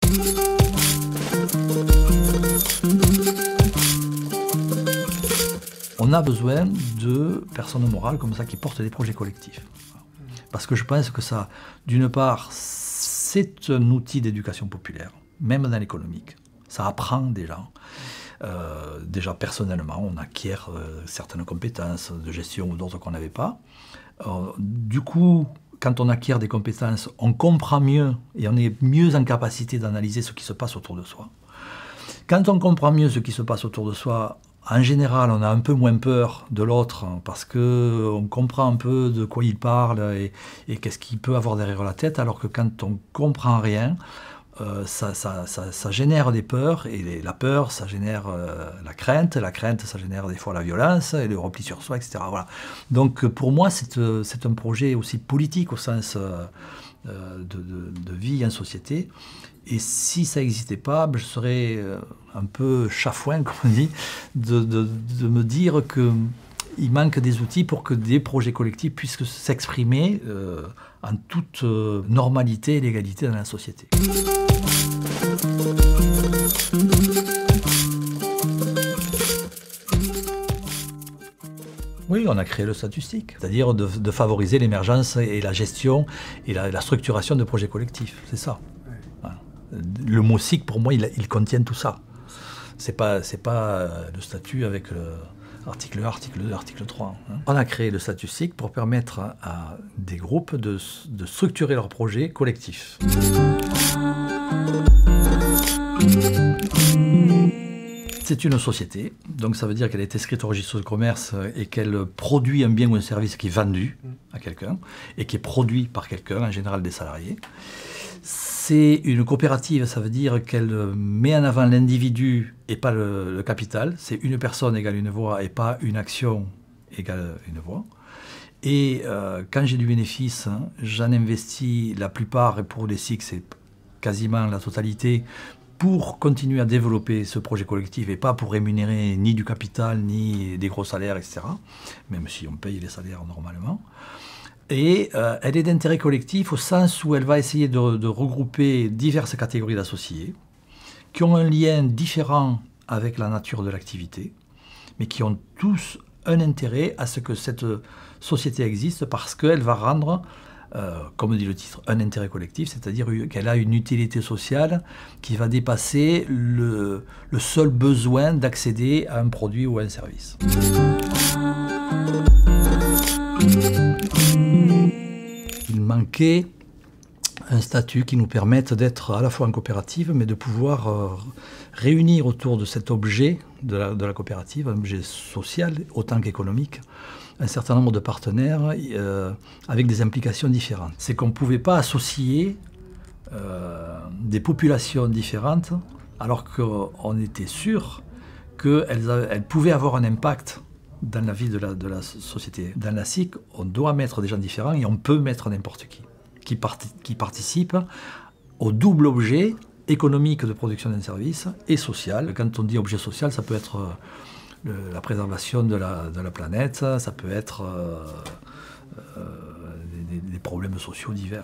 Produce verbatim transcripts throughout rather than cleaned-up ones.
On a besoin de personnes morales comme ça qui portent des projets collectifs. Parce que je pense que ça, d'une part, c'est un outil d'éducation populaire, même dans l'économique. Ça apprend déjà. Euh, déjà personnellement, on acquiert euh, certaines compétences de gestion ou d'autres qu'on n'avait pas. Euh, du coup, quand on acquiert des compétences, on comprend mieux et on est mieux en capacité d'analyser ce qui se passe autour de soi. Quand on comprend mieux ce qui se passe autour de soi, en général, on a un peu moins peur de l'autre parce qu'on comprend un peu de quoi il parle et, et qu'est-ce qu'il peut avoir derrière la tête, alors que quand on ne comprend rien, euh, ça, ça, ça, ça génère des peurs, et les, la peur, ça génère euh, la crainte, la crainte, ça génère des fois la violence et le repli sur soi, et cetera. Voilà. Donc pour moi, c'est, c'est un projet aussi politique au sens euh, de, de, de vie en société. Et si ça n'existait pas, je serais un peu chafouin, comme on dit, de, de, de me dire qu'il manque des outils pour que des projets collectifs puissent s'exprimer euh, en toute euh, normalité et légalité dans la société. Oui, on a créé le statut S I C, c'est-à-dire de, de favoriser l'émergence et la gestion et la, la structuration de projets collectifs, c'est ça. Le mot S I C, pour moi, il, il contient tout ça. C'est pas, c'est pas le statut avec l'article un, article deux, article trois. Hein. On a créé le statut S I C pour permettre à des groupes de, de structurer leurs projets collectifs. C'est une société, donc ça veut dire qu'elle est inscrite au registre de commerce et qu'elle produit un bien ou un service qui est vendu à quelqu'un et qui est produit par quelqu'un, en général des salariés. C'est une coopérative, ça veut dire qu'elle met en avant l'individu et pas le, le capital. C'est une personne égale une voix et pas une action égale une voix. Et euh, quand j'ai du bénéfice, hein, j'en investis la plupart, et pour les S I C, c'est quasiment la totalité, pour continuer à développer ce projet collectif et pas pour rémunérer ni du capital, ni des gros salaires, et cetera. Même si on paye les salaires normalement. Et euh, elle est d'intérêt collectif au sens où elle va essayer de, de regrouper diverses catégories d'associés qui ont un lien différent avec la nature de l'activité, mais qui ont tous un intérêt à ce que cette société existe parce qu'elle va rendre, euh, comme dit le titre, un intérêt collectif, c'est-à-dire qu'elle a une utilité sociale qui va dépasser le, le seul besoin d'accéder à un produit ou à un service. Il manquait un statut qui nous permette d'être à la fois en coopérative, mais de pouvoir euh, réunir autour de cet objet de la, de la coopérative, un objet social autant qu'économique, un certain nombre de partenaires euh, avec des implications différentes. C'est qu'on ne pouvait pas associer euh, des populations différentes alors qu'on était sûr qu'elles elles pouvaient avoir un impact dans la vie de la, de la société. Dans la S I C, on doit mettre des gens différents et on peut mettre n'importe qui, qui, part, qui participe au double objet économique de production d'un service et social. Quand on dit objet social, ça peut être le, la préservation de la, de la planète, ça peut être euh, euh, des, des problèmes sociaux divers.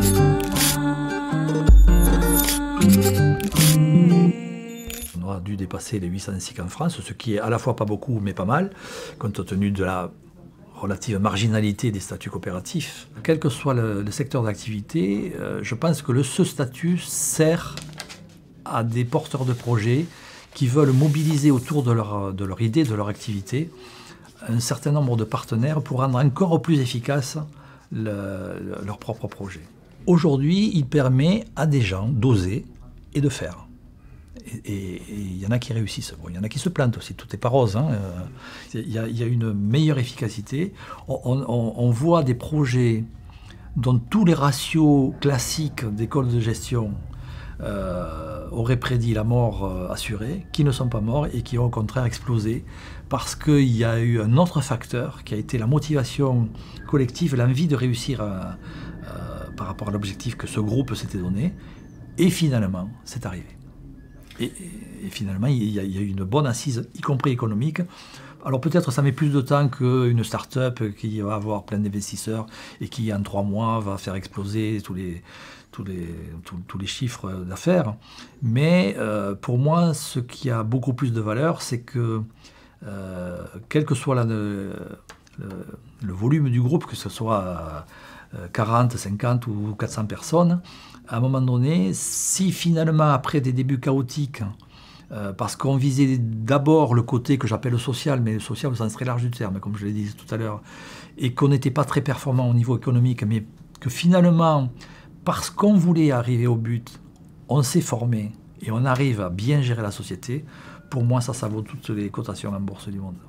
On aura dû dépasser les huit cents S I C en France, ce qui est à la fois pas beaucoup mais pas mal, compte tenu de la relative marginalité des statuts coopératifs. Quel que soit le, le secteur d'activité, euh, je pense que le, ce statut sert à des porteurs de projets qui veulent mobiliser autour de leur, de leur idée, de leur activité, un certain nombre de partenaires pour rendre encore plus efficace le, le, leur propre projet. Aujourd'hui, il permet à des gens d'oser et de faire. Et il y en a qui réussissent. Bon, il y en a qui se plantent aussi, tout n'est pas rose. Hein. Il y a, y a une meilleure efficacité. On, on, on voit des projets dont tous les ratios classiques d'écoles de gestion euh, auraient prédit la mort euh, assurée, qui ne sont pas morts et qui ont au contraire explosé parce qu'il y a eu un autre facteur qui a été la motivation collective, l'envie de réussir à, euh, par rapport à l'objectif que ce groupe s'était donné. Et finalement, c'est arrivé. Et, et finalement, il y, a, il y a une bonne assise, y compris économique. Alors peut-être ça met plus de temps qu'une start-up qui va avoir plein d'investisseurs et qui en trois mois va faire exploser tous les, tous les, tous, tous les chiffres d'affaires. Mais euh, pour moi, ce qui a beaucoup plus de valeur, c'est que euh, quel que soit la, le, le volume du groupe, que ce soit quarante, cinquante ou quatre cents personnes, à un moment donné, si finalement après des débuts chaotiques, Euh, parce qu'on visait d'abord le côté que j'appelle social, mais le social au sens très large du terme, comme je l'ai dit tout à l'heure, et qu'on n'était pas très performant au niveau économique, mais que finalement, parce qu'on voulait arriver au but, on s'est formé et on arrive à bien gérer la société, pour moi ça, ça vaut toutes les cotations en bourse du monde.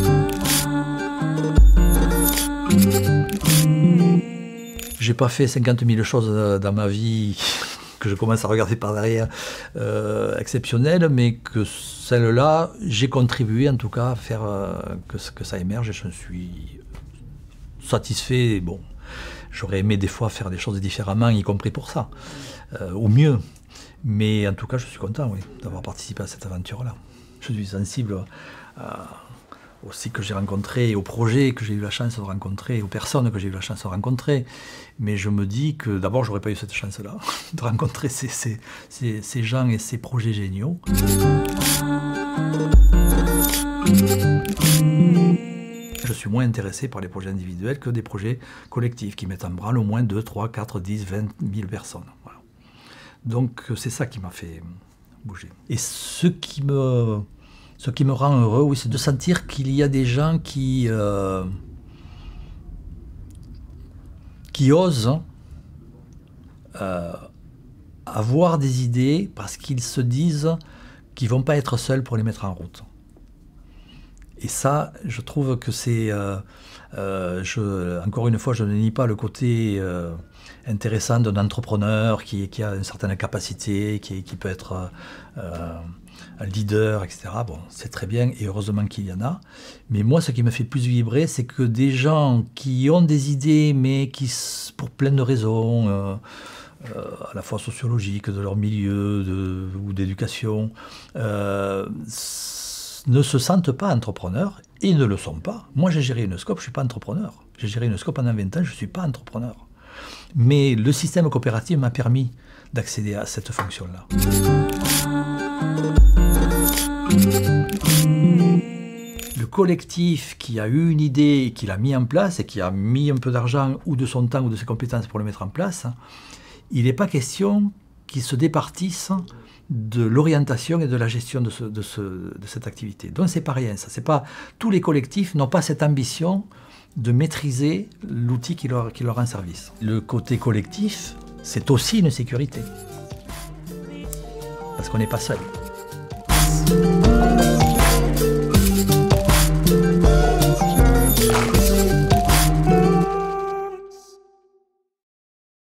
J'ai pas fait cinquante mille choses dans ma vie que je commence à regarder par derrière, euh, exceptionnelles, mais que celle-là, j'ai contribué en tout cas à faire euh, que, que ça émerge et je suis satisfait. Bon, j'aurais aimé des fois faire des choses différemment, y compris pour ça, euh, au mieux. Mais en tout cas, je suis content, oui, d'avoir participé à cette aventure-là. Je suis sensible à, aussi que j'ai rencontré, aux projets que j'ai eu la chance de rencontrer, aux personnes que j'ai eu la chance de rencontrer. Mais je me dis que d'abord, je n'aurais pas eu cette chance-là, de rencontrer ces, ces, ces, ces gens et ces projets géniaux. Je suis moins intéressé par les projets individuels que des projets collectifs qui mettent en branle au moins deux, trois, quatre, dix, vingt mille personnes. Voilà. Donc c'est ça qui m'a fait bouger. Et ce qui me... Ce qui me rend heureux, oui, c'est de sentir qu'il y a des gens qui, euh, qui osent euh, avoir des idées parce qu'ils se disent qu'ils ne vont pas être seuls pour les mettre en route. Et ça, je trouve que c'est... Euh, euh, je, encore une fois, je ne nie pas le côté euh, intéressant d'un entrepreneur qui, qui a une certaine capacité, qui, qui peut être... Euh, un leader, et cetera. Bon, c'est très bien et heureusement qu'il y en a. Mais moi, ce qui me fait plus vibrer, c'est que des gens qui ont des idées, mais qui, pour plein de raisons, euh, euh, à la fois sociologiques, de leur milieu de, ou d'éducation, euh, ne se sentent pas entrepreneurs et ne le sont pas. Moi, j'ai géré une scope, je ne suis pas entrepreneur. J'ai géré une scope pendant vingt ans, je ne suis pas entrepreneur. Mais le système coopératif m'a permis d'accéder à cette fonction-là. Le collectif qui a eu une idée, qui l'a mis en place et qui a mis un peu d'argent ou de son temps ou de ses compétences pour le mettre en place, il n'est pas question qu'il se départisse de l'orientation et de la gestion de, ce, de, ce, de cette activité. Donc c'est pas rien, ça. C'est pas, tous les collectifs n'ont pas cette ambition de maîtriser l'outil qui leur, qui leur rend service. Le côté collectif, c'est aussi une sécurité. Parce qu'on n'est pas seul.